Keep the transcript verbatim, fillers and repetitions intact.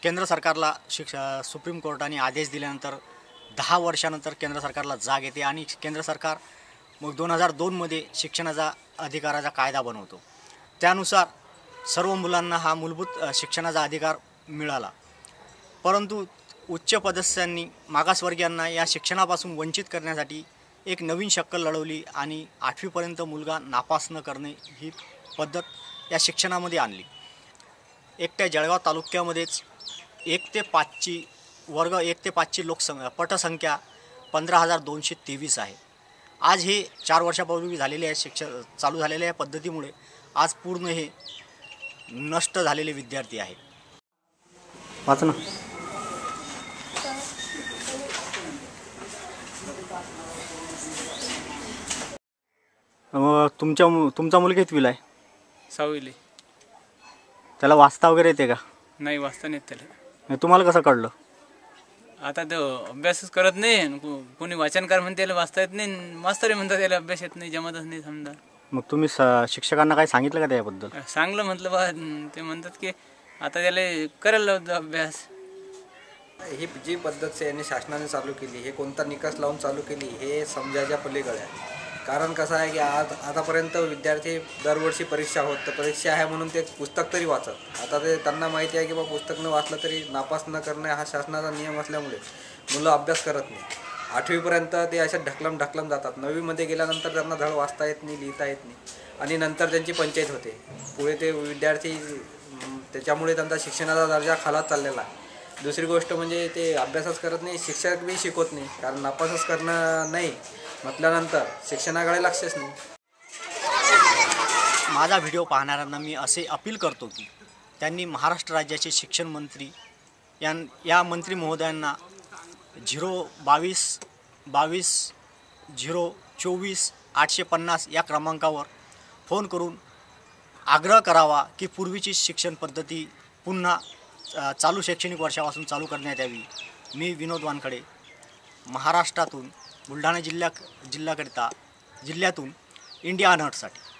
केंद्र सरकारला शिक्ष सुप्रीम कोर्टाने आदेश दिल्यानंतर दहा वर्षानंतर केंद्र सरकारला जाग येते आणि केंद्र सरकार मग दोन हजार दोनमध्ये शिक्षणाचा अधिकाराचा कायदा बनवतो. त्यानुसार सर्व मुलांना हा मूलभूत शिक्षणाचा अधिकार मिळाला. परंतु उच्च पदस्थांनी मागासवर्गीयांना या शिक्षणापासून वंचित करण्यासाठी एक नवीन शक्कल लढवली आणि आठवीपर्यंत मुलगा नापास न करणे ही पद्धत या शिक्षणामध्ये आणली. एकट्या जळगाव तालुक्यामध्येच एक ते पाचची वर्ग एक ते पाचची लोकसंख्या पटसंख्या पंधरा हजार दोनशे तेवीस आहे. आज हे चार वर्षापूर्वी झालेले आहे शिक्षण चालू झालेल्या या पद्धतीमुळे आज पूर्ण हे नष्ट झालेले विद्यार्थी आहे. वाच ना. तुमच्या तुमचा मुलगा कितवीला आहे? सहावीला. त्याला वाचता वगैरे येते का? नाही, वाचता नाही त्याला. तुम्हाला कसं कळलं? आता तो अभ्यासच करत नाही. कोणी वाचनकार म्हणते त्याला वाचता येत नाही, मास्तरी म्हणतात त्याला अभ्यास येत नाही, जमतच नाही समजा. मग तुम्ही शिक्षकांना काय सांगितलं का त्याबद्दल? सांगलं म्हटलं बा. ते म्हणतात की आता त्याला करायला लावतो अभ्यास. ही जी पद्धत यांनी शासनाने चालू केली, हे कोणता निकष लावून चालू केली हे समजायच्या पलीकडे आहे. कारण कसं आहे की आज आतापर्यंत विद्यार्थी दरवर्षी परीक्षा होत, तर परीक्षा आहे म्हणून ते पुस्तक तरी वाचत. आता ते त्यांना माहिती आहे की बा पुस्तक न वाचलं तरी नापास न करणे हा शासनाचा नियम असल्यामुळे मुलं अभ्यास करत नाही. आठवीपर्यंत ते अशा ढकलम ढकलम जातात. नववीमध्ये गेल्यानंतर त्यांना धड वाचता येत नाही, लिहिता येत नाही आणि नंतर त्यांची पंचायत होते. पुढे ते विद्यार्थी त्याच्यामुळे त्यांचा शिक्षणाचा दर्जा खालात चाललेला आहे. दुसरी गोष्ट म्हणजे ते अभ्यासच करत नाही, शिक्षक बी शिकवत नाही. कारण नापासच करणं नाही म्हटल्यानंतर शिक्षणाकडे लक्षच नाही. माझा व्हिडिओ पाहणाऱ्यांना मी असे अपील करतो की त्यांनी महाराष्ट्र राज्याचे शिक्षण मंत्री या या मंत्री महोदयांना झिरो बावीस बावीस झिरो चोवीस आठशे पन्नास या क्रमांकावर फोन करून आग्रह करावा की पूर्वीची शिक्षण पद्धती पुन्हा चालू शैक्षणिक वर्षापासून चालू करण्यात यावी. मी विनोद वानखडे, महाराष्ट्रातून बुलढाणा जिल्ह्या जिल्ह्याकरिता जिल्ह्यातून इंडिया अनहर्डसाठी.